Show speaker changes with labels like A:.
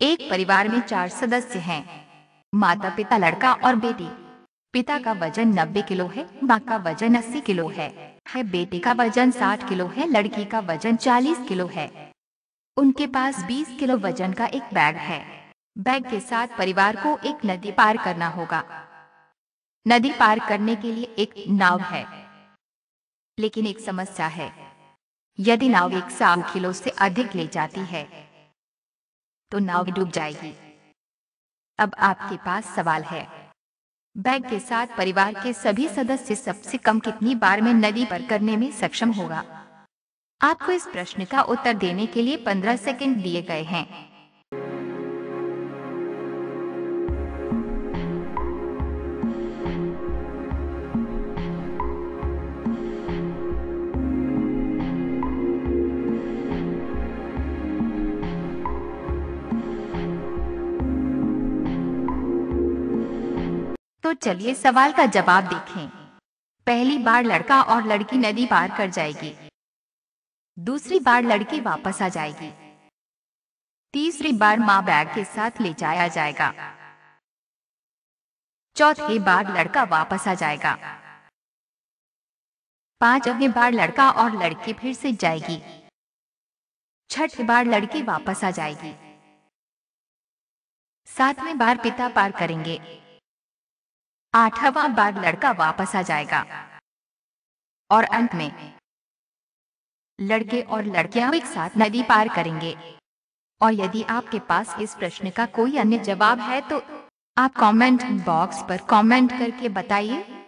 A: एक परिवार में 4 सदस्य हैं। माता पिता लड़का और बेटी। पिता का वजन 90 किलो है, माँ का वजन 80 किलो है। बेटे का वजन 60 किलो है, लड़की का वजन 40 किलो है। उनके पास 20 किलो वजन का एक बैग है। बैग के साथ परिवार को एक नदी पार करना होगा। नदी पार करने के लिए एक नाव है, लेकिन एक समस्या है। यदि नाव 100 किलो से अधिक ले जाती है तो नाव डूब जाएगी। अब आपके पास सवाल है, बैग के साथ परिवार के सभी सदस्य सबसे कम कितनी बार में नदी पार करने में सक्षम होगा? आपको इस प्रश्न का उत्तर देने के लिए 15 सेकंड दिए गए हैं। तो चलिए सवाल का जवाब देखें। पहली बार लड़का और लड़की नदी पार कर जाएगी। दूसरी बार लड़की वापस आ जाएगी। तीसरी बार माँ बैग के साथ ले जाया जाएगा। चौथी बार लड़का वापस आ जाएगा। पांचवी बार लड़का और लड़की फिर से जाएगी। छठी बार लड़की वापस आ जाएगी। सातवीं बार पिता पार करेंगे। आठवां बार लड़का वापस आ जाएगा और अंत में लड़के और लड़कियां एक साथ नदी पार करेंगे। और यदि आपके पास इस प्रश्न का कोई अन्य जवाब है तो आप कमेंट बॉक्स पर कमेंट करके बताइए।